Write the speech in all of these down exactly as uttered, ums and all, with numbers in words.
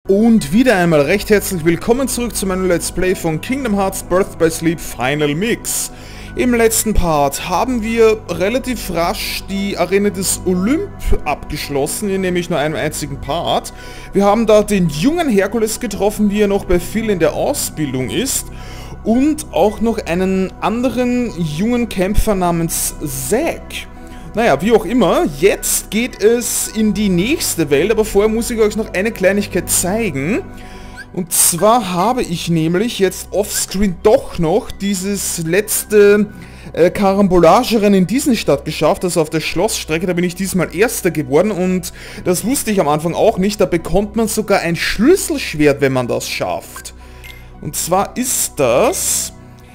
Und wieder einmal recht herzlich willkommen zurück zu meinem Let's Play von Kingdom Hearts Birth by Sleep Final Mix. Im letzten Part haben wir relativ rasch die Arena des Olymp abgeschlossen, in nämlich nur einem einzigen Part. Wir haben da den jungen Herkules getroffen, wie er noch bei Phil in der Ausbildung ist. Und auch noch einen anderen jungen Kämpfer namens Zack. Naja, wie auch immer, jetzt geht es in die nächste Welt, aber vorher muss ich euch noch eine Kleinigkeit zeigen. Und zwar habe ich nämlich jetzt offscreen doch noch dieses letzte äh, Karambolagerennen in Disneystadt geschafft, also auf der Schlossstrecke, da bin ich diesmal Erster geworden und das wusste ich am Anfang auch nicht, da bekommt man sogar ein Schlüsselschwert, wenn man das schafft. Und zwar ist das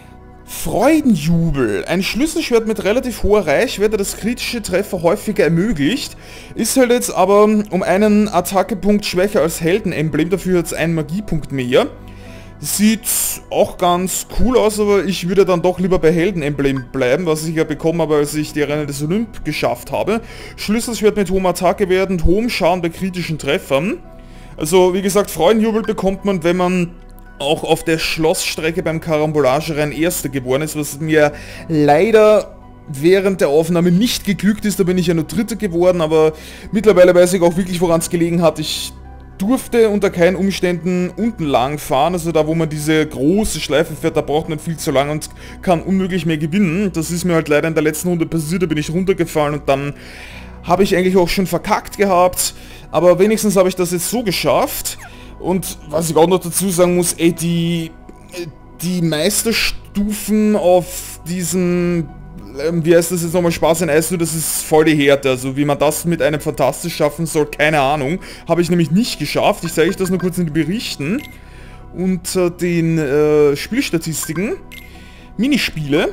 Freudenjubel, ein Schlüsselschwert mit relativ hoher Reichweite, das kritische Treffer häufiger ermöglicht, ist halt jetzt aber um einen Attackepunkt schwächer als Heldenemblem, dafür hat es einen Magiepunkt mehr. Sieht auch ganz cool aus, aber ich würde dann doch lieber bei Heldenemblem bleiben, was ich ja bekommen habe, als ich die Arena des Olymp geschafft habe. Schlüsselschwert mit hohem Attackewert und hohem Schaden bei kritischen Treffern. Also wie gesagt, Freudenjubel bekommt man, wenn man auch auf der Schlossstrecke beim Karambolagerennen Erster geworden ist, was mir leider während der Aufnahme nicht geglückt ist, da bin ich ja nur Dritter geworden, aber mittlerweile weiß ich auch wirklich, woran es gelegen hat. Ich durfte unter keinen Umständen unten lang fahren, also da, wo man diese große Schleife fährt, da braucht man viel zu lang und kann unmöglich mehr gewinnen. Das ist mir halt leider in der letzten Runde passiert, da bin ich runtergefallen und dann habe ich eigentlich auch schon verkackt gehabt, aber wenigstens habe ich das jetzt so geschafft. Und was ich auch noch dazu sagen muss, ey, die, die Meisterstufen auf diesem, ähm, wie heißt das jetzt nochmal, Spaß in Eis, das ist voll die Härte. Also wie man das mit einem Fantastisch schaffen soll, keine Ahnung. Habe ich nämlich nicht geschafft. Ich zeige euch das nur kurz in den Berichten. Unter den äh, Spielstatistiken. Minispiele.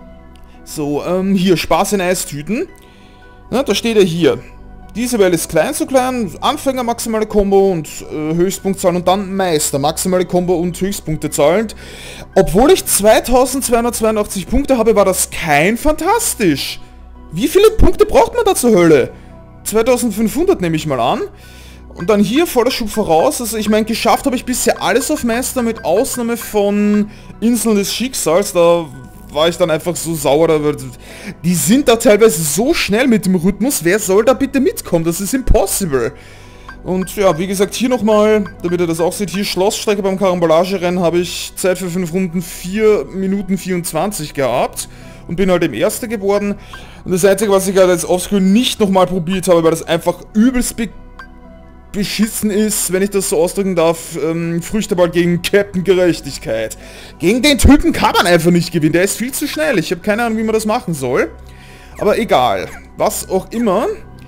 So, ähm, hier, Spaß in Eistüten. Na, da steht er hier. Diese Welt ist klein zu klein, Anfänger maximale Combo und äh, Höchstpunktzahl und dann Meister, maximale Combo und Höchstpunkte zahlend. Obwohl ich zweitausendzweihundertzweiundachtzig Punkte habe, war das kein Fantastisch. Wie viele Punkte braucht man da zur Hölle? zweitausendfünfhundert nehme ich mal an. Und dann hier voller Schub voraus, also ich meine, geschafft habe ich bisher alles auf Meister, mit Ausnahme von Inseln des Schicksals, da war ich dann einfach so sauer, die sind da teilweise so schnell mit dem Rhythmus, wer soll da bitte mitkommen, das ist impossible. Und ja, wie gesagt, hier nochmal, damit ihr das auch seht, hier Schlossstrecke beim Karambolagerennen habe ich Zeit für fünf Runden vier Minuten vierundzwanzig gehabt und bin halt im Erster geworden. Und das Einzige, was ich halt jetzt offscreen nicht nochmal probiert habe, weil das einfach übelst be beschissen ist, wenn ich das so ausdrücken darf, ähm, Früchteball gegen Captain Gerechtigkeit. Gegen den Typen kann man einfach nicht gewinnen, der ist viel zu schnell. Ich habe keine Ahnung, wie man das machen soll. Aber egal, was auch immer.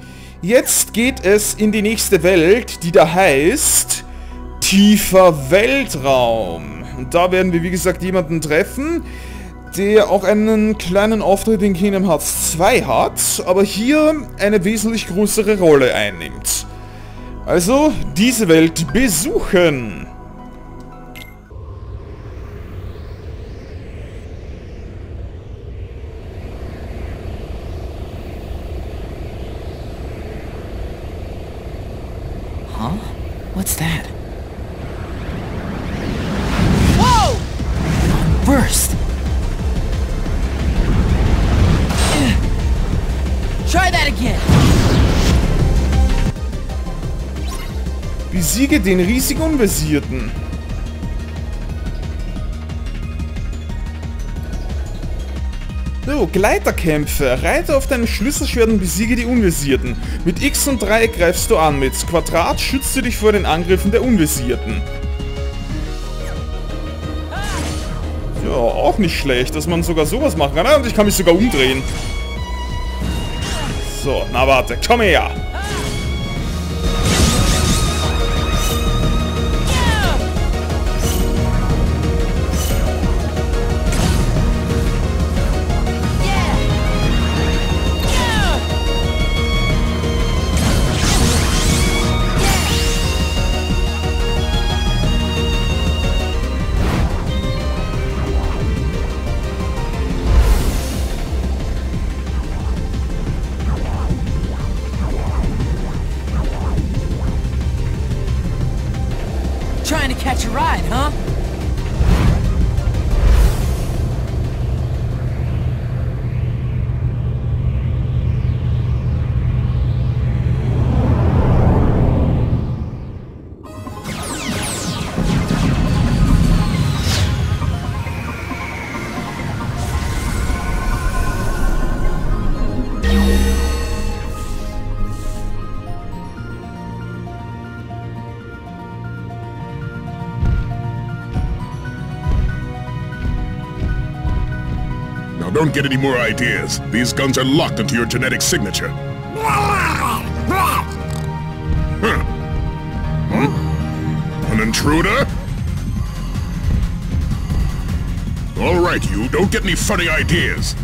Jetzt geht es in die nächste Welt, die da heißt Tiefer Weltraum. Und da werden wir, wie gesagt, jemanden treffen, der auch einen kleinen Auftritt in Kingdom Hearts zwei hat, aber hier eine wesentlich größere Rolle einnimmt. Also, diese Welt besuchen! Huh? What's that? Whoa! Burst! Try that again! Besiege den riesig Unversierten. So, Gleiterkämpfe. Reite auf deinem Schlüsselschwert und besiege die Unversierten. Mit X und Dreieck greifst du an. Mit Quadrat schützt du dich vor den Angriffen der Unversierten. Ja, auch nicht schlecht, dass man sogar sowas machen kann. Und ich kann mich sogar umdrehen. So, na warte, komm her. trying to catch a ride, huh? Don't get any more ideas. These guns are locked into your genetic signature. Huh. Hmm? An intruder? All right, you. Don't get any funny ideas.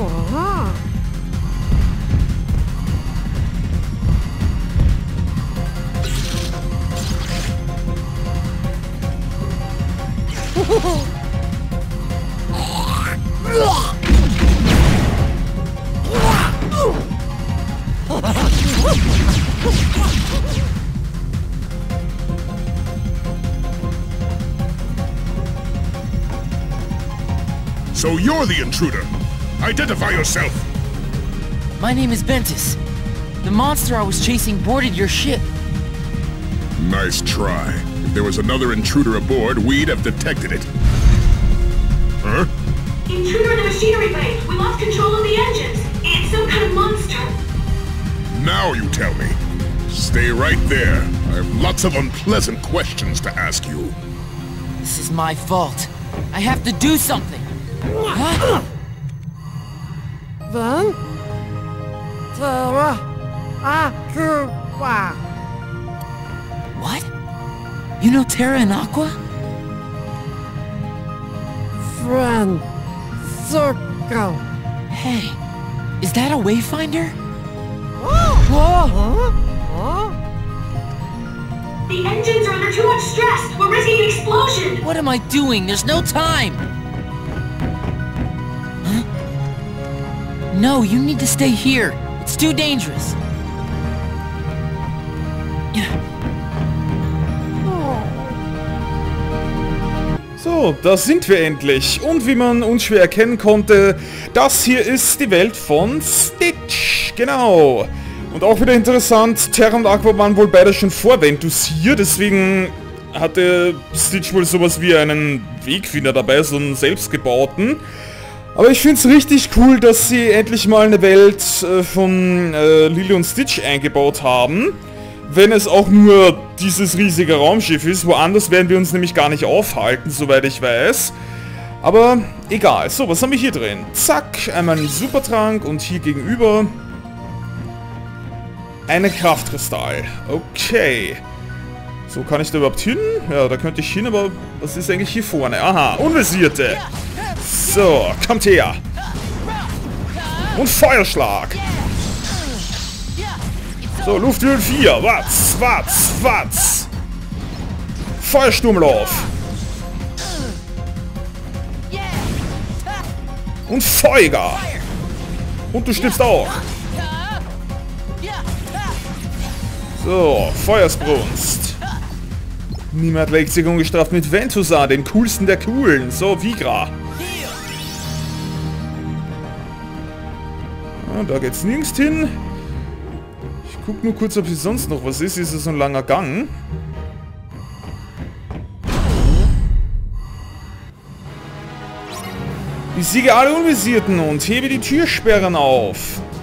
So you're the intruder. Identify yourself. My name is Ventus. The monster I was chasing boarded your ship. Nice try. If there was another intruder aboard, we'd have detected it. Huh? Intruder in the machinery bay. We lost control of the engines. It's some kind of monster. Now you tell me. Stay right there. I have lots of unpleasant questions to ask you. This is my fault. I have to do something. Huh? Then, Terra Aqua. What? You know Terra and Aqua? Friend Circle. Hey, is that a wayfinder? Whoa! Huh? Huh? The engines are under too much stress. We're risking an explosion. What am I doing? There's no time. Huh? No, you need to stay here. It's too dangerous. Yeah. So, da sind wir endlich. Und wie man unschwer erkennen konnte, das hier ist die Welt von Stitch. Genau. Und auch wieder interessant, Terra und Aqua waren wohl beide schon vor Ventus hier, deswegen hatte Stitch wohl sowas wie einen Wegfinder dabei, so einen selbstgebauten. Aber ich finde es richtig cool, dass sie endlich mal eine Welt äh, von äh, Lily und Stitch eingebaut haben. Wenn es auch nur dieses riesige Raumschiff ist, woanders werden wir uns nämlich gar nicht aufhalten, soweit ich weiß. Aber egal. So, was haben wir hier drin? Zack, einmal einen Supertrank und hier gegenüber eine Kraftkristall. Okay. So, kann ich da überhaupt hin? Ja, da könnte ich hin, aber was ist eigentlich hier vorne? Aha, Unversierte. So, kommt her. Und Feuerschlag. So, Lufthöhen vier. Watz, watz, watz. Feuersturmlauf. Und Feuger. Und du stirbst auch. So, Feuersbrunst. Niemand legt sich ungestraft mit Ventus an, den coolsten der coolen. So, Vigra. Ja, da geht's nirgends hin. Ich guck nur kurz, ob hier sonst noch was ist. Ist es so ein langer Gang? Besiege alle Unvisierten und hebe die Türsperren auf.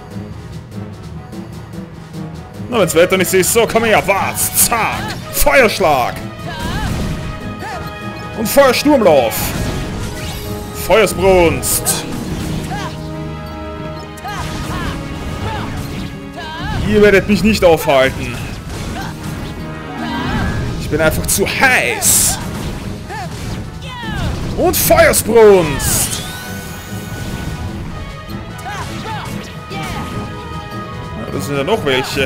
Na, wenn's weiter nicht siehst, so, komm her, wart's, zack, Feuerschlag. Und Feuersturmlauf. Feuersbrunst. Ihr werdet mich nicht aufhalten. Ich bin einfach zu heiß. Und Feuersbrunst. Ja, da sind ja noch welche.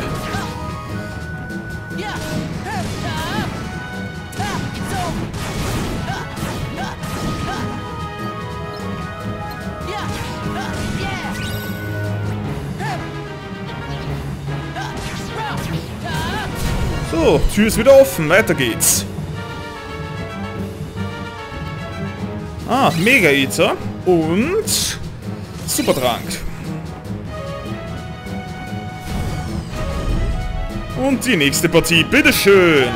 So, Tür ist wieder offen, weiter geht's. Ah, Mega-Ether und Supertrank. Und die nächste Partie, bitteschön.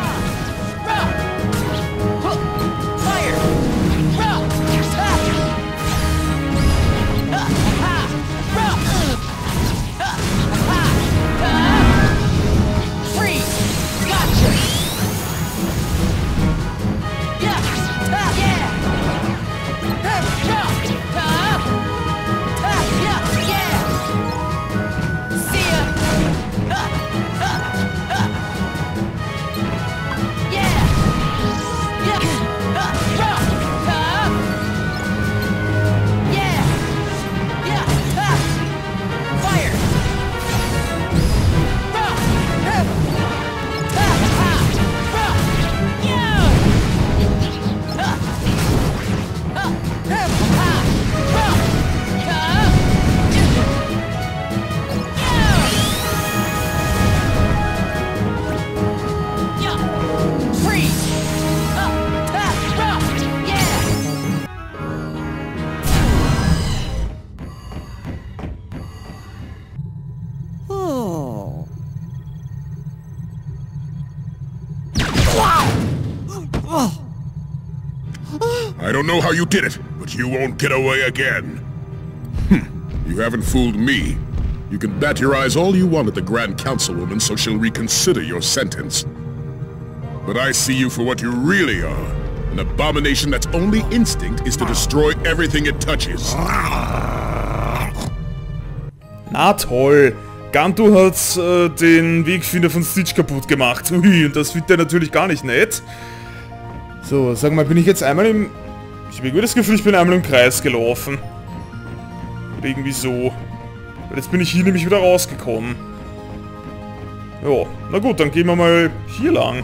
I don't know how you did it, but you won't get away again. Hm, you haven't fooled me. You can bat your eyes all you want at the Grand Councilwoman so she'll reconsider your sentence. But I see you for what you really are. An abomination that's only instinct is to destroy everything it touches. Na toll. Gantu hat äh, den Wegfinder von Stitch kaputt gemacht. Ui, und das findet er natürlich gar nicht nett. So, sag mal, bin ich jetzt einmal im... Ich habe irgendwie das Gefühl, ich bin einmal im Kreis gelaufen. Oder irgendwie so. Weil jetzt bin ich hier nämlich wieder rausgekommen. Ja, na gut, dann gehen wir mal hier lang.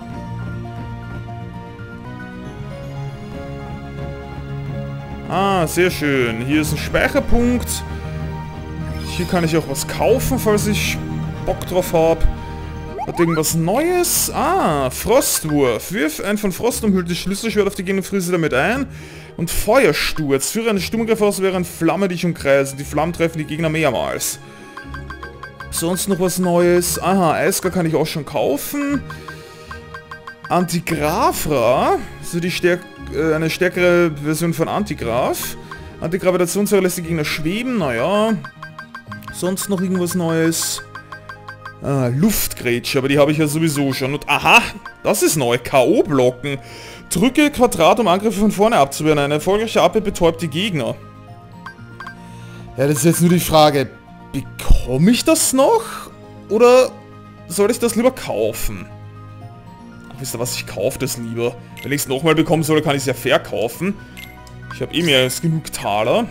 Ah, sehr schön. Hier ist ein Speicherpunkt. Hier kann ich auch was kaufen, falls ich Bock drauf habe. Hat irgendwas Neues? Ah, Frostwurf. Wirf ein von Frost umhülltes Schlüsselschwert auf die Gegner, friese damit ein. Und Feuersturz. Führe einen Sturmgriff aus, während Flamme dich umkreisen. Die Flammen treffen die Gegner mehrmals. Sonst noch was Neues? Aha, Eisker kann ich auch schon kaufen. Antigrafra. Also die stärk äh, eine stärkere Version von Antigraf. Antigravitationsfeuer lässt die Gegner schweben. Naja. Sonst noch irgendwas Neues? Ah, Luftgrätsche, aber die habe ich ja sowieso schon. Und aha, das ist neu. K O-Blocken. Drücke Quadrat, um Angriffe von vorne abzuwehren. Eine erfolgreiche Abwehr betäubt die Gegner. Ja, das ist jetzt nur die Frage. Bekomme ich das noch? Oder soll ich das lieber kaufen? Ach, wisst ihr was? Ich kaufe das lieber. Wenn ich es nochmal bekommen soll, kann ich es ja verkaufen. Ich habe eh mehr als genug Taler.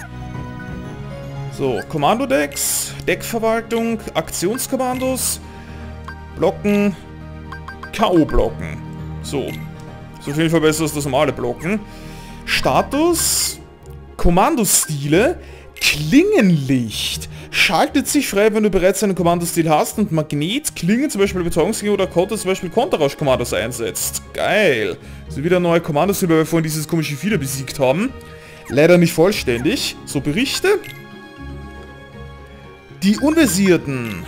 So, Kommandodecks, Deckverwaltung, Aktionskommandos, Blocken, K O-Blocken. So, ist auf jeden Fall besser als das normale Blocken. Status, Kommandostile, Klingenlicht. Schaltet sich frei, wenn du bereits einen Kommandostil hast und Magnet, Klingen, zum Beispiel Betäubungsklingen oder Konter, zum Beispiel Konterrausch-Kommandos einsetzt. Geil. So, wieder ein neuer Kommandostil, weil wir vorhin dieses komische Vieh besiegt haben. Leider nicht vollständig. So, Berichte. Die Unversierten.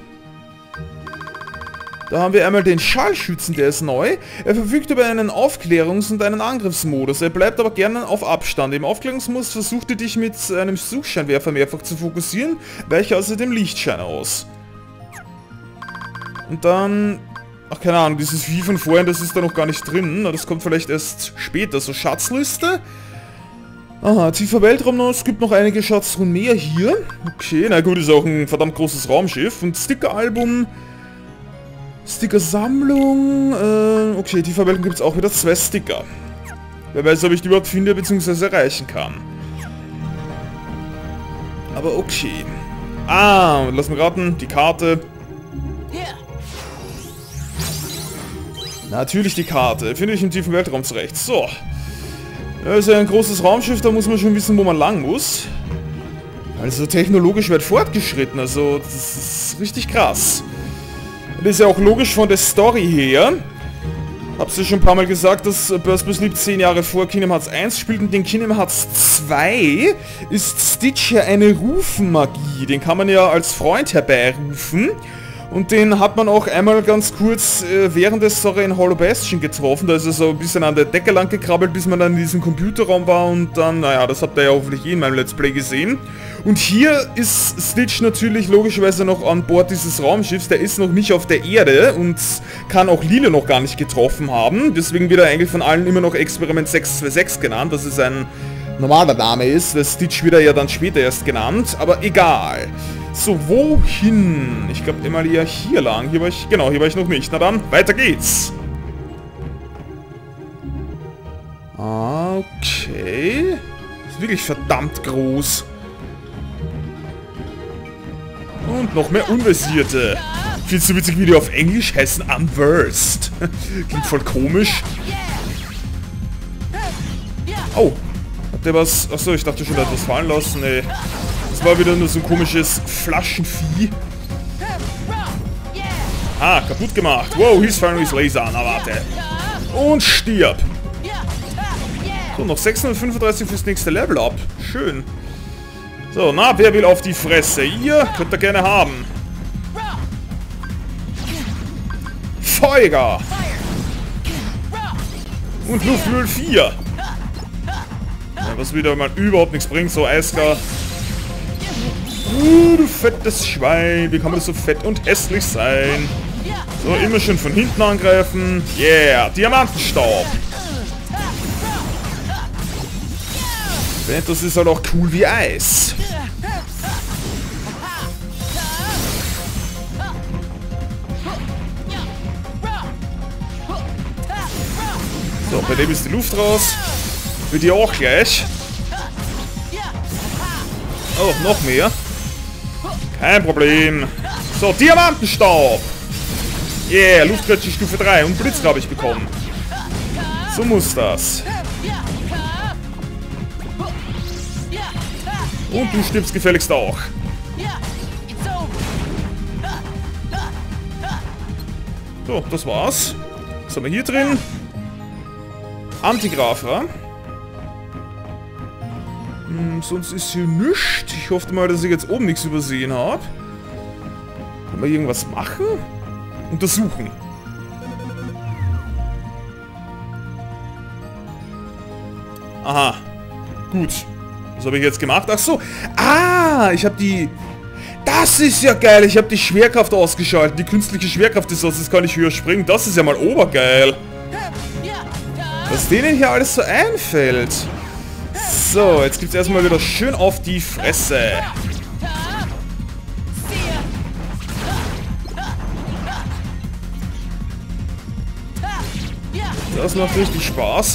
Da haben wir einmal den Schallschützen, der ist neu. Er verfügt über einen Aufklärungs- und einen Angriffsmodus. Er bleibt aber gerne auf Abstand. Im Aufklärungsmodus versucht er dich mit einem Suchscheinwerfer mehrfach zu fokussieren, weiche außerdem Lichtschein aus. Und dann... Ach, keine Ahnung, dieses Vieh von vorhin, das ist da noch gar nicht drin. Das kommt vielleicht erst später. So, Schatzliste. Aha, tiefer Weltraum noch, es gibt noch einige Schatztruhen mehr hier. Okay, na gut, ist auch ein verdammt großes Raumschiff. Und Sticker-Album, Sticker-Sammlung, äh, okay, tiefer Weltraum gibt es auch wieder zwei Sticker. Wer weiß, ob ich die überhaupt finde, bzw. erreichen kann. Aber okay. Ah, lass mich raten, die Karte. Natürlich die Karte, finde ich im tiefen Weltraum zurecht. So. Das ist ja ein großes Raumschiff, da muss man schon wissen, wo man lang muss. Also technologisch weit fortgeschritten, also das ist richtig krass. Das ist ja auch logisch von der Story her. Hab's ja schon ein paar Mal gesagt, dass Burst Burst Sleep zehn Jahre vor Kingdom Hearts eins spielt und in Kingdom Hearts zwei ist Stitch ja eine Rufenmagie. Den kann man ja als Freund herbeirufen. Und den hat man auch einmal ganz kurz äh, während der Story in Hollow Bastion getroffen. Da ist er so ein bisschen an der Decke lang gekrabbelt, bis man dann in diesem Computerraum war und dann, naja, das habt ihr ja hoffentlich eh in meinem Let's Play gesehen. Und hier ist Stitch natürlich logischerweise noch an Bord dieses Raumschiffs. Der ist noch nicht auf der Erde und kann auch Lilo noch gar nicht getroffen haben. Deswegen wird er eigentlich von allen immer noch Experiment sechs zwei sechs genannt. Das ist ein normaler Name ist, weil Stitch wird er ja dann später erst genannt. Aber egal. So, wohin? Ich glaube immer eher hier lang. Hier war ich, genau, hier war ich noch nicht. Na dann, weiter geht's. Okay. Ist wirklich verdammt groß. Und noch mehr Unversierte. Viel zu witzig, wie die auf Englisch heißen Unversed. Klingt voll komisch. Oh. Hat der was... Achso, ich dachte schon, der hat was fallen lassen. Nee. Das war wieder nur so ein komisches Flaschenvieh. Ah, kaputt gemacht. Wow, he's firing his laser. Na, warte. Und stirb. So, noch sechshundertfünfunddreißig fürs nächste Level up. Schön. So, na, wer will auf die Fresse? Ihr könnt ihr gerne haben. Feuer! Und Luftmüll vier. Ja, was wieder mal überhaupt nichts bringt, so Eisker. Uh, du fettes Schwein. Wie kann man so fett und hässlich sein? So, immer schön von hinten angreifen. Yeah, Diamantenstaub. Das ist halt auch cool wie Eis. So, bei dem ist die Luft raus. Für die auch gleich. Oh, noch mehr. Kein Problem. So, Diamantenstaub. Yeah, Luftgletscher Stufe drei. Und Blitz habe ich bekommen. So muss das. Und du stirbst gefälligst auch. So, das war's. Was haben wir hier drin? Antigrafra. Hm, sonst ist hier nichts. Ich hoffe mal, dass ich jetzt oben nichts übersehen habe. Können wir irgendwas machen? Untersuchen. Aha. Gut. Was habe ich jetzt gemacht? Ach so. Ah, ich habe die... Das ist ja geil. Ich habe die Schwerkraft ausgeschaltet. Die künstliche Schwerkraft ist aus. Jetzt kann ich höher springen. Das ist ja mal obergeil. Was denen hier alles so einfällt. So, jetzt gibt es erstmal wieder schön auf die Fresse. Das macht richtig Spaß.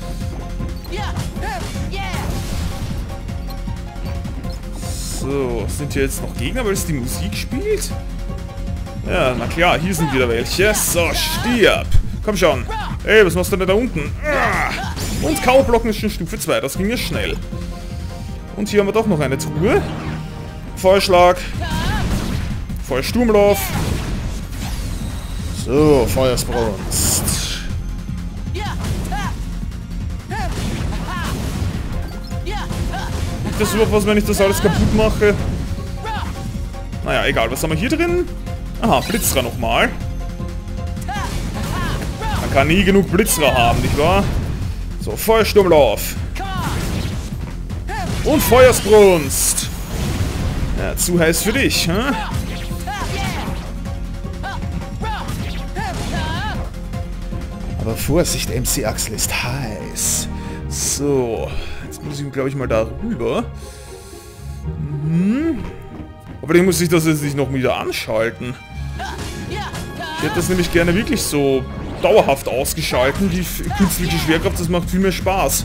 So, sind hier jetzt noch Gegner, weil es die Musik spielt? Ja, na klar, hier sind wieder welche. So, stirb! Komm schon. Ey, was machst du denn da unten? Und K O-Blocken ist schon Stufe zwei, das ging ja schnell. Und hier haben wir doch noch eine Truhe. Feuerschlag. Feuersturmlauf. So, Feuersbrunst. Das überhaupt was, wenn ich das alles kaputt mache? Naja, egal. Was haben wir hier drin? Aha, Blitzra nochmal. Man kann nie genug Blitzra haben, nicht wahr? So, Feuersturmlauf. Und Feuersbrunst. Ja, zu heiß für dich, hm? Aber Vorsicht, M C Axel ist heiß. So. Jetzt muss ich, glaube ich, mal da rüber. Mhm. Aber den muss ich das jetzt nicht noch wieder anschalten. Ich hätte das nämlich gerne wirklich so dauerhaft ausgeschalten. Die künstliche Schwerkraft, das macht viel mehr Spaß.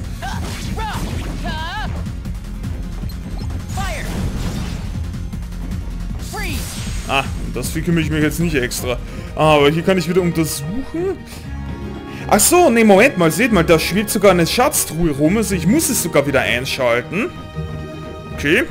Ah, das kümmere ich mich jetzt nicht extra. Ah, aber hier kann ich wieder untersuchen. Ach so, ne, Moment mal, seht mal, da schwebt sogar eine Schatztruhe rum, also ich muss es sogar wieder einschalten. Okay.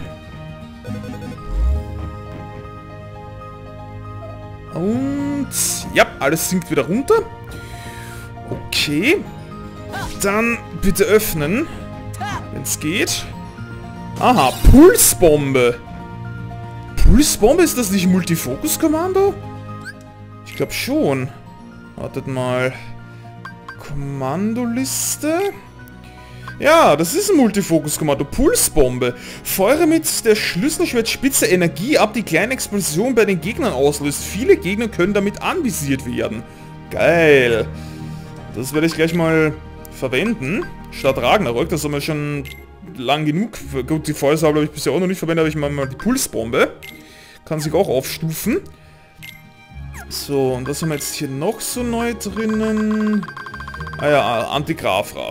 Und ja, alles sinkt wieder runter. Okay. Dann bitte öffnen. Wenn es geht. Aha, Pulsbombe. Pulsbombe, ist das nicht Multifokus-Kommando? Ich glaube schon. Wartet mal. Kommandoliste. Ja, das ist ein Multifokus-Kommando. Pulsbombe. Feuere mit der Schlüsselschwertspitze Energie ab, die kleine Explosion bei den Gegnern auslöst. Viele Gegner können damit anvisiert werden. Geil. Das werde ich gleich mal verwenden. Statt Ragnarök, das haben wir schon lang genug. Gut, die Feuersabel habe ich bisher auch noch nicht verwendet, aber ich mache mal die Pulsbombe. Kann sich auch aufstufen. So, und was haben wir jetzt hier noch so neu drinnen? Ah ja, Antigrafra.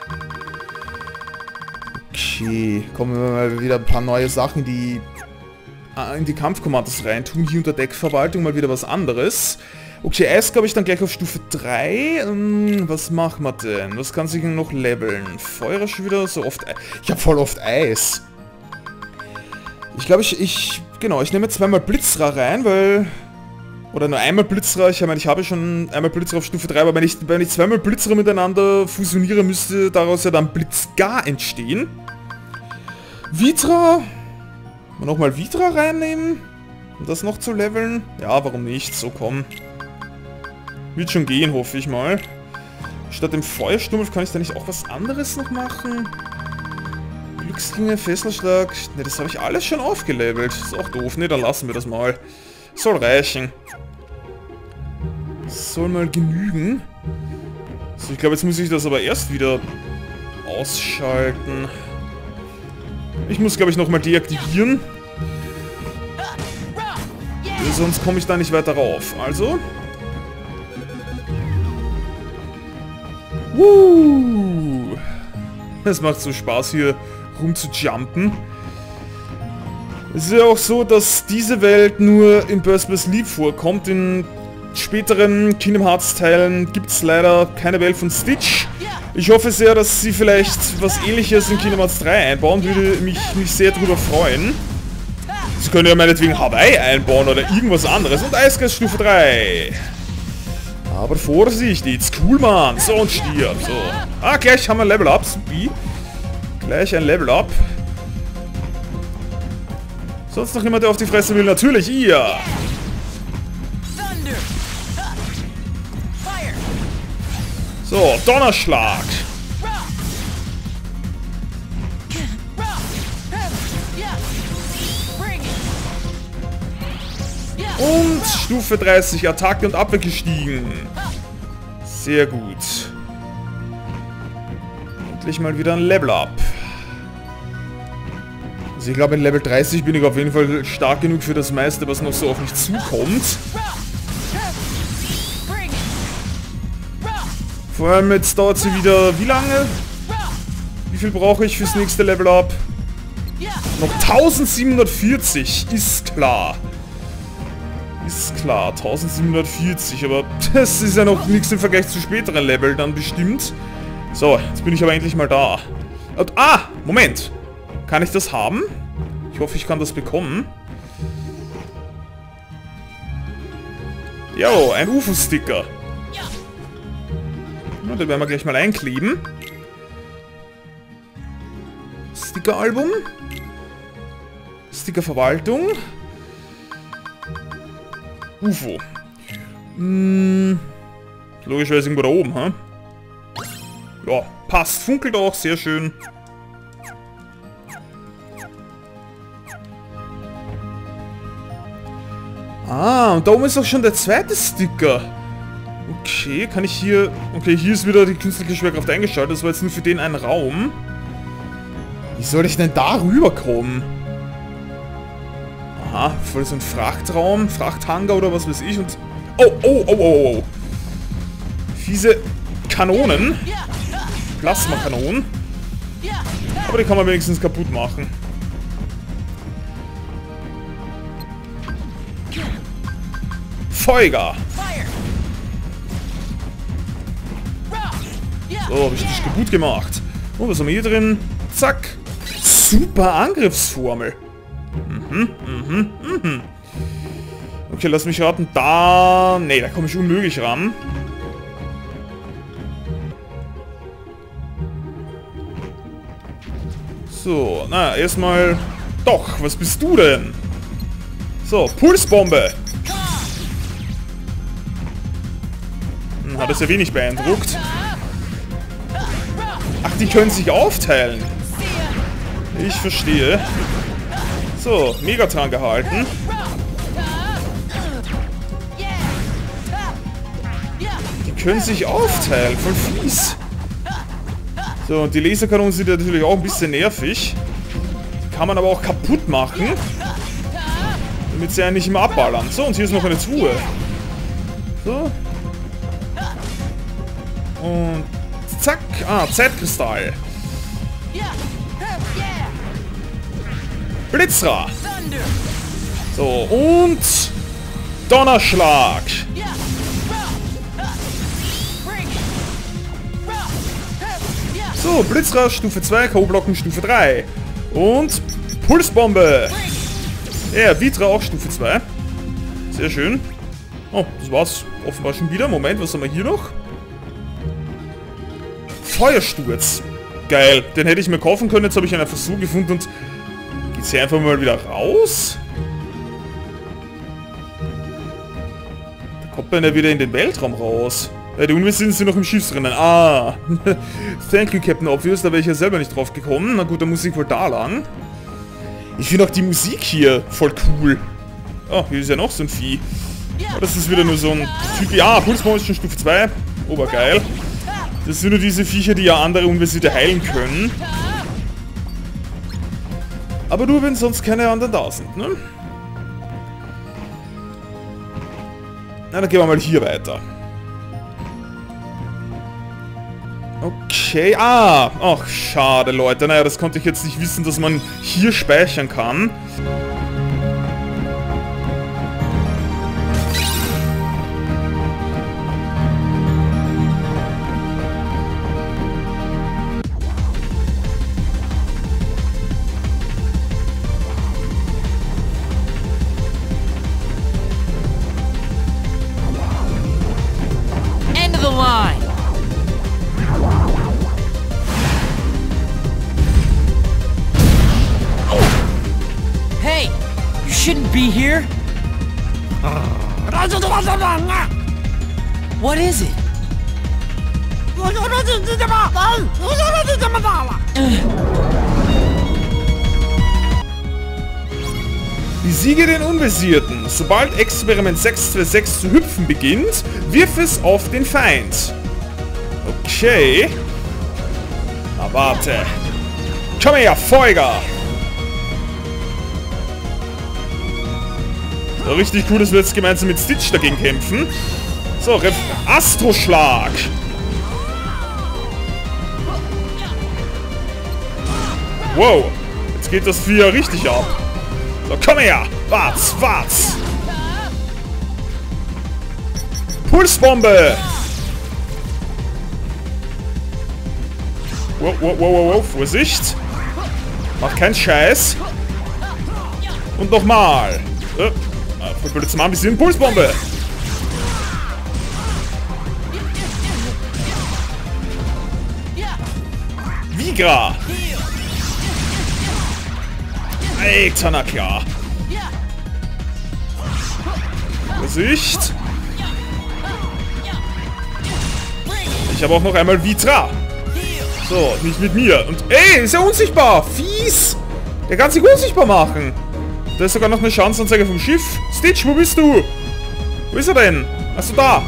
Okay, kommen wir mal wieder ein paar neue Sachen, die in die Kampfkommandos reintun. Hier unter Deckverwaltung mal wieder was anderes. Okay, Eis glaube ich dann gleich auf Stufe drei. Hm, was machen wir denn? Was kann sich denn noch leveln? Feuer schon wieder so oft Eis. Ich habe voll oft Eis. Ich glaube, ich, ich... Genau, ich nehme zweimal Blitzra rein, weil... Oder nur einmal Blitzra. Ich meine, ich habe schon einmal Blitzra auf Stufe drei, aber wenn ich, wenn ich zweimal Blitzra miteinander fusioniere, müsste daraus ja dann Blitzgar entstehen. Vitra. Nochmal Vitra reinnehmen. Um das noch zu leveln. Ja, warum nicht? So, komm. Wird schon gehen, hoffe ich mal. Statt dem Feuerstumpf kann ich da nicht auch was anderes noch machen? Glückslinge, Fesselschlag. Ne, das habe ich alles schon aufgelevelt. Ist auch doof. Ne, dann lassen wir das mal. Soll reichen. Soll mal genügen. So, ich glaube, jetzt muss ich das aber erst wieder ausschalten. Ich muss, glaube ich, nochmal deaktivieren. Sonst komme ich da nicht weiter rauf. Also. Woo! Es macht so Spaß, hier rumzujumpen. Es ist ja auch so, dass diese Welt nur in Burst by Sleep vorkommt. In späteren Kingdom Hearts Teilen gibt es leider keine Welt von Stitch. Ich hoffe sehr, dass sie vielleicht was Ähnliches in Kingdom Hearts drei einbauen. Würde mich, mich sehr darüber freuen. Sie können ja meinetwegen Hawaii einbauen oder irgendwas anderes. Und Eisgeist Stufe drei. Aber Vorsicht, it's cool, Mann. So, und stirb. So. Ah, gleich haben wir ein Level Up. Supi. Gleich ein Level Up. Sonst noch jemand, der auf die Fresse will? Natürlich ihr. So, Donnerschlag. Und Stufe dreißig, Attacke und Abwehr gestiegen. Sehr gut. Endlich mal wieder ein Level Up. Also ich glaube, in Level dreißig bin ich auf jeden Fall stark genug für das meiste, was noch so auf mich zukommt. Vor allem jetzt dauert sie wieder... Wie lange? Wie viel brauche ich fürs nächste Level Up? Noch eintausendsiebenhundertvierzig, ist klar. Ist klar, eintausendsiebenhundertvierzig, aber das ist ja noch nichts im Vergleich zu späteren Level dann bestimmt. So, jetzt bin ich aber endlich mal da. Und, ah, Moment. Kann ich das haben? Ich hoffe, ich kann das bekommen. Jo, ein U F O-Sticker. Na, den werden wir gleich mal einkleben. Sticker-Album. Sticker-Verwaltung. U F O. Hm, logischerweise irgendwo da oben, ha? Ja, passt. Funkelt auch, sehr schön. Ah, und da oben ist auch schon der zweite Sticker. Okay, kann ich hier... Okay, hier ist wieder die künstliche Schwerkraft eingeschaltet. Das war jetzt nur für den einen Raum. Wie soll ich denn da rüberkommen? Aha, voll so ein Frachtraum, Frachthangar oder was weiß ich und... Oh, oh, oh, oh, oh. Fiese Kanonen. Plasmakanonen. Aber die kann man wenigstens kaputt machen. Feuer. So, hab ich dich gut gemacht. Und was haben wir hier drin? Zack. Super Angriffsformel. Mhm, mhm, mhm. Okay, lass mich raten. Da... Ne, da komme ich unmöglich ran. So, na, erstmal... Doch, was bist du denn? So, Pulsbombe. Hm, hat das ja wenig beeindruckt. Ach, die können sich aufteilen. Ich verstehe. So, Megatron gehalten. Die können sich aufteilen, voll fies. So, und die Laserkanonen sind ja natürlich auch ein bisschen nervig. Die kann man aber auch kaputt machen. Damit sie eigentlich immer abballern. So, und hier ist noch eine Truhe. So. Und zack. Ah, Zeitkristall. Blitzra. So, und Donnerschlag. So, Blitzra Stufe zwei, K O-Blocken Stufe drei. Und Pulsbombe. Ja, Vitra auch Stufe zwei. Sehr schön. Oh, das war's offenbar schon wieder. Moment, was haben wir hier noch? Feuersturz. Geil, den hätte ich mir kaufen können. Jetzt habe ich einen Versuch gefunden und... Geht's hier einfach mal wieder raus? Da kommt man ja wieder in den Weltraum raus. Ja, die Unwissenden sind noch im Schiff drinnen. Ah. Thank you, Captain Obvious. Da wäre ich ja selber nicht drauf gekommen. Na gut, dann muss ich wohl da lang. Ich finde auch die Musik hier voll cool. Oh, hier ist ja noch so ein Vieh. Oh, das ist wieder nur so ein Typ. Ah, Pulsbombe ist schon Stufe zwei. Obergeil. Das sind nur diese Viecher, die ja andere Unwissende heilen können. Aber nur, wenn sonst keine anderen da sind, ne? Na, dann gehen wir mal hier weiter. Okay, ah, ach, schade, Leute. Naja, das konnte ich jetzt nicht wissen, dass man hier speichern kann. End of the line. Hey, you shouldn't be here. What is it? Besiege den Unvisierten. Sobald Experiment sechs zwei sechs zu hüpfen beginnt, wirf es auf den Feind. Okay. Na warte. Komm her, Feuger! So, richtig cool, dass wir jetzt gemeinsam mit Stitch dagegen kämpfen. So, Ref Astroschlag. Wow, jetzt geht das Vieh ja richtig ab. So, komm her! Wart's, wart's! Pulsbombe! Wow, wow, wow, wow, wow, Vorsicht! Mach keinen Scheiß! Und nochmal! Äh, jetzt mal ein bisschen Pulsbombe! Vigra! Alter, na klar! Vorsicht! Ich habe auch noch einmal Vitra! So, nicht mit mir. Und ey, ist ja unsichtbar! Fies! Der kann sich unsichtbar machen! Da ist sogar noch eine Chancenanzeige vom Schiff. Stitch, wo bist du? Wo ist er denn? Achso, da!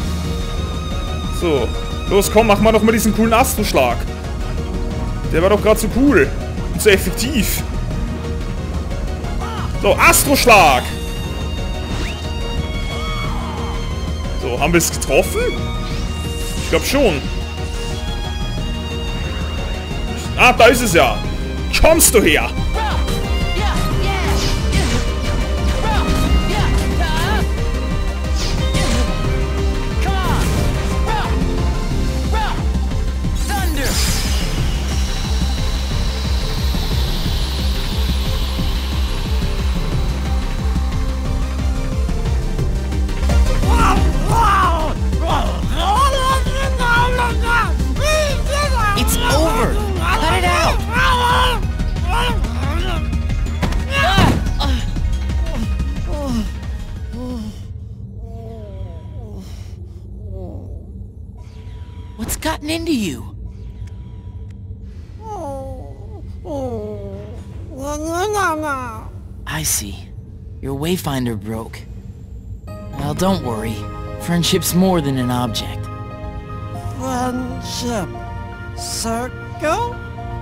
So. Los, komm, mach mal noch mal diesen coolen Astroschlag. Der war doch gerade so cool. Und so effektiv. So, Astroschlag! So, haben wir es getroffen? Ich glaube schon. Ah, da ist es ja. Kommst du her? gotten into you? Oh, oh, no, no, no, no. I see. Your Wayfinder broke. Well, don't worry. Friendship's more than an object. Friendship circle?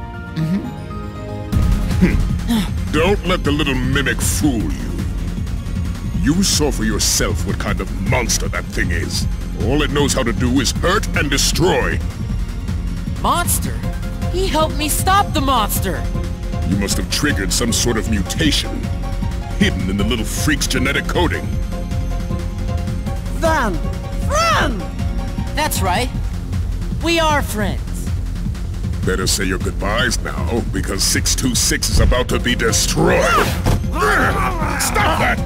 Don't let the little mimic fool you. You saw for yourself what kind of monster that thing is. All it knows how to do is hurt and destroy. Monster? He helped me stop the monster! You must have triggered some sort of mutation, hidden in the little freak's genetic coding. Then, friend! That's right. We are friends. Better say your goodbyes now, because six two six is about to be destroyed. Stop that!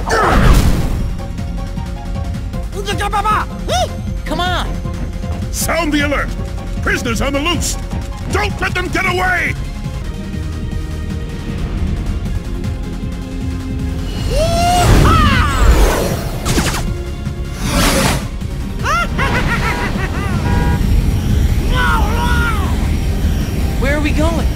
Come on! Sound the alert! Prisoners on the loose! Don't let them get away! Where are we going?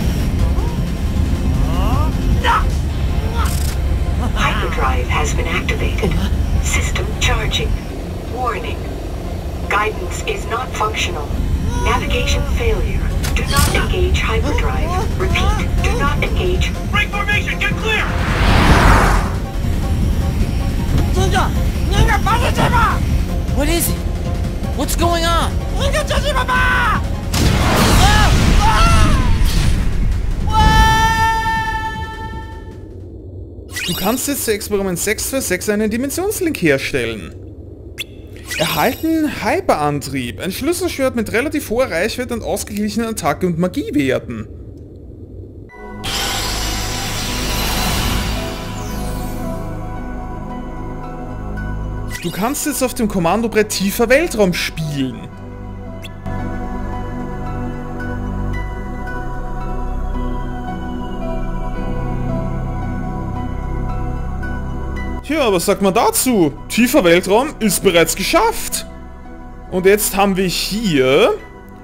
Hyperdrive has been activated. System charging. Warning. Guidance is not functional. Navigation failure. Do not engage hyperdrive. Repeat, do not engage. Break formation, get clear! What is it? What's going on? Du kannst jetzt zu Experiment sechs zwei sechs einen Dimensionslink herstellen. Erhalten Hyperantrieb. Ein Schlüsselschwert mit relativ hoher Reichweite und ausgeglichenen Attacke- und Magiewerten. Du kannst jetzt auf dem Kommandobrett tiefer Weltraum spielen. Tja, was sagt man dazu? Tiefer Weltraum ist bereits geschafft. Und jetzt haben wir hier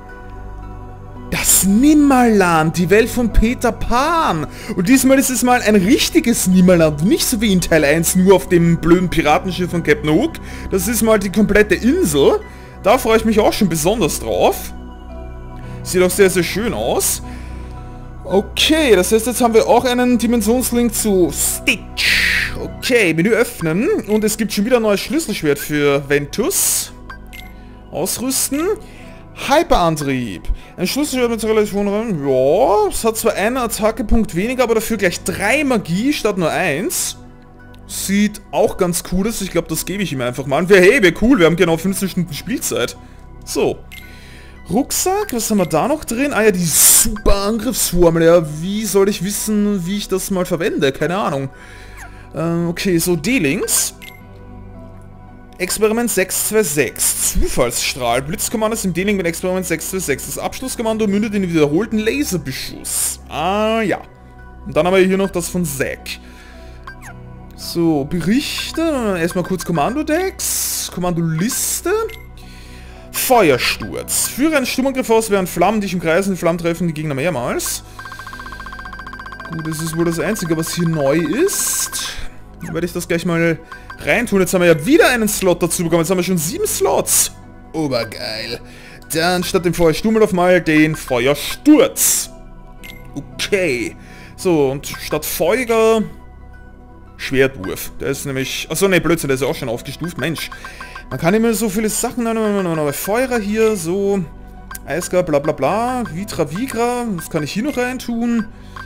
das Nimmerland, die Welt von Peter Pan. Und diesmal ist es mal ein richtiges Nimmerland, nicht so wie in Teil eins nur auf dem blöden Piratenschiff von Captain Hook. Das ist mal die komplette Insel. Da freue ich mich auch schon besonders drauf. Sieht auch sehr, sehr schön aus. Okay, das heißt, jetzt haben wir auch einen Dimensionslink zu Stitch. Okay, Menü öffnen. Und es gibt schon wieder ein neues Schlüsselschwert für Ventus. Ausrüsten. Hyperantrieb. Ein Schlüsselschwert mit relativ hohen Reichweite. Ja, es hat zwar einen Attackepunkt weniger, aber dafür gleich drei Magie statt nur eins. Sieht auch ganz cool aus. Ich glaube, das gebe ich ihm einfach mal. Und wir, hey, wäre cool. Wir haben genau fünfzehn Stunden Spielzeit. So. Rucksack, was haben wir da noch drin? Ah ja, die super Angriffsformel. Ja, wie soll ich wissen, wie ich das mal verwende? Keine Ahnung. Ähm, okay, so D-Links. Experiment sechs zwei sechs. Zufallsstrahl. Blitzkommando ist im D-Link mit Experiment sechs zwei sechs. Das Abschlusskommando mündet in den wiederholten Laserbeschuss. Ah ja. Und dann haben wir hier noch das von Zack. So, Berichte. Erstmal kurz Kommandodecks. Kommandoliste. Feuersturz. Führe einen Sturmangriff aus, während Flammen dich umkreisen. Die Flammen treffen die Gegner mehrmals. Gut, das ist wohl das Einzige, was hier neu ist. Dann werde ich das gleich mal reintun. Jetzt haben wir ja wieder einen Slot dazu bekommen. Jetzt haben wir schon sieben Slots. Obergeil. Dann statt dem Feuersturmlauf mal den Feuersturz. Okay. So, und statt Feuger... Schwertwurf. Der ist nämlich... Achso, ne, Blödsinn, der ist ja auch schon aufgestuft. Mensch. Man kann immer so viele Sachen... Feuerer hier, so... Eisgar, bla bla bla. Vitra Vigra. Das kann ich hier noch reintun.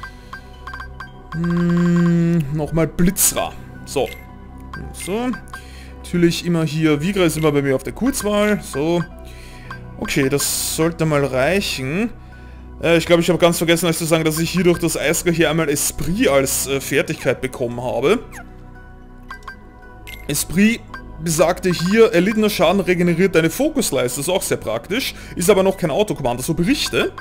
Hm, nochmal Blitzra. So. So. Natürlich immer hier... Vigra ist immer bei mir auf der Kurzwahl. So. Okay, das sollte mal reichen. Äh, ich glaube, ich habe ganz vergessen euch zu sagen, dass ich hier durch das Eisgar hier einmal Esprit als äh, Fertigkeit bekommen habe. Esprit besagte hier, erlittener Schaden regeneriert deine Fokusleiste. Das ist auch sehr praktisch. Ist aber noch kein Autokommando. So, Berichte.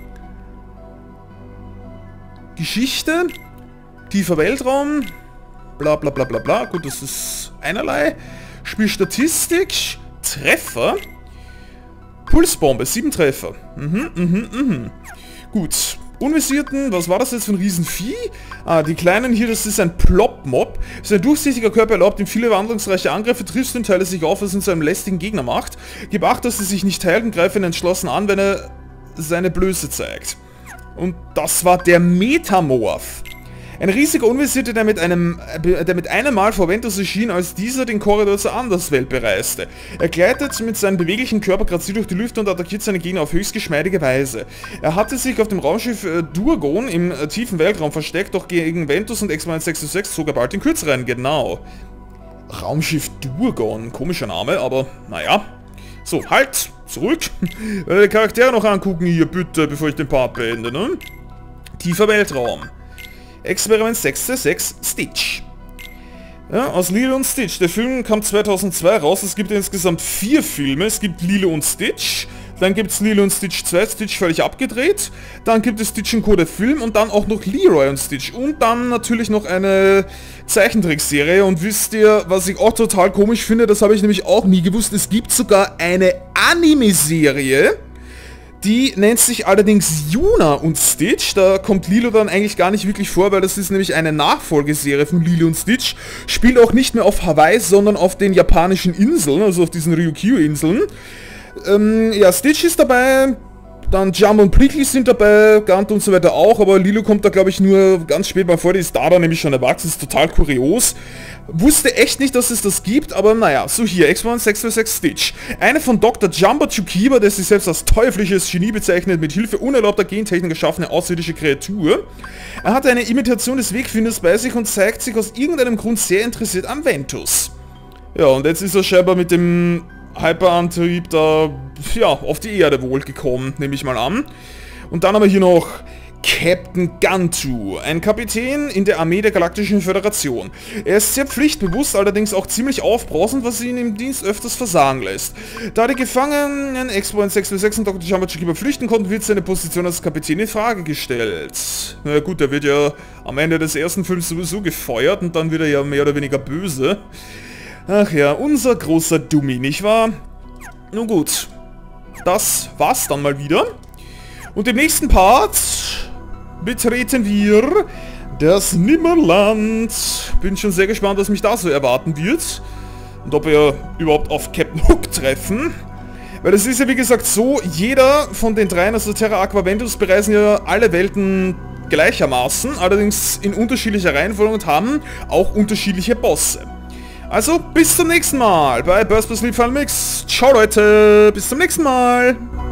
Geschichte. Tiefer Weltraum. Bla bla bla bla bla. Gut, das ist einerlei. Spielstatistik. Treffer. Pulsbombe, sieben Treffer. Mhm, mhm, mhm. Gut. Unvisierten, was war das jetzt für ein Riesenvieh? Ah, die kleinen hier, das ist ein Plop-Mob. Sein durchsichtiger Körper erlaubt ihm viele wandlungsreiche Angriffe, triffst ihn, teile sich auf, was ihn zu einem lästigen Gegner macht. Gib Acht, dass sie sich nicht teilt und greife ihn entschlossen an, wenn er seine Blöße zeigt. Und das war der Metamorph. Ein riesiger Unvisierter, der mit einem der mit einem Mal vor Ventus erschien, als dieser den Korridor zur Anderswelt bereiste. Er gleitet mit seinem beweglichen Körper graziert durch die Lüfte und attackiert seine Gegner auf höchst geschmeidige Weise. Er hatte sich auf dem Raumschiff äh, Durgon im äh, tiefen Weltraum versteckt, doch gegen Ventus und Exponent sechshundertsechs zog er bald den kürzeren, genau. Raumschiff Durgon, komischer Name, aber naja. So, halt, zurück. Die Charaktere noch angucken hier, bitte, bevor ich den Part beende, ne? Tiefer Weltraum. Experiment sechs sechs Stitch. Ja, aus Lilo und Stitch. Der Film kam zweitausendzwei raus. Es gibt insgesamt vier Filme. Es gibt Lilo und Stitch. Dann gibt es Lilo und Stitch zwei, Stitch völlig abgedreht. Dann gibt es Stitch und Co. der Film. Und dann auch noch Leroy und Stitch. Und dann natürlich noch eine Zeichentrickserie. Und wisst ihr, was ich auch total komisch finde? Das habe ich nämlich auch nie gewusst. Es gibt sogar eine Anime-Serie. Die nennt sich allerdings Yuna und Stitch. Da kommt Lilo dann eigentlich gar nicht wirklich vor, weil das ist nämlich eine Nachfolgeserie von Lilo und Stitch. Spielt auch nicht mehr auf Hawaii, sondern auf den japanischen Inseln, also auf diesen Ryukyu-Inseln. Ähm, ja, Stitch ist dabei, dann Jumbo und Prickly sind dabei, Gant und so weiter auch, aber Lilo kommt da, glaube ich, nur ganz spät mal vor, die ist da dann nämlich schon erwachsen, ist total kurios. Wusste echt nicht, dass es das gibt, aber naja, so hier, Exponent sechs sechs Stitch. Eine von Doktor Jumbo Chukiba, der sich selbst als teuflisches Genie bezeichnet, mit Hilfe unerlaubter Gentechnik geschaffene außerirdische Kreatur. Er hat eine Imitation des Wegfinders bei sich und zeigt sich aus irgendeinem Grund sehr interessiert am Ventus. Ja, und jetzt ist er scheinbar mit dem Hyperantrieb da, ja, auf die Erde wohl gekommen, nehme ich mal an. Und dann haben wir hier noch Captain Gantu, ein Kapitän in der Armee der Galaktischen Föderation. Er ist sehr pflichtbewusst, allerdings auch ziemlich aufbrausend, was ihn im Dienst öfters versagen lässt. Da die Gefangenen Exponent sechs sechs und Doktor Jumbo Chukiba flüchten konnten, wird seine Position als Kapitän in Frage gestellt. Na gut, er wird ja am Ende des ersten Films sowieso gefeuert und dann wird er ja mehr oder weniger böse. Ach ja, unser großer Dummi, nicht wahr? Nun gut, das war's dann mal wieder. Und im nächsten Part betreten wir das Nimmerland. Bin schon sehr gespannt, was mich da so erwarten wird. Und ob wir überhaupt auf Captain Hook treffen. Weil es ist ja wie gesagt so, jeder von den dreien, also Terra, Aqua, Ventus, bereisen ja alle Welten gleichermaßen. Allerdings in unterschiedlicher Reihenfolge und haben auch unterschiedliche Bosse. Also, bis zum nächsten Mal bei Burst by Sleep Final Mix. Ciao Leute, bis zum nächsten Mal.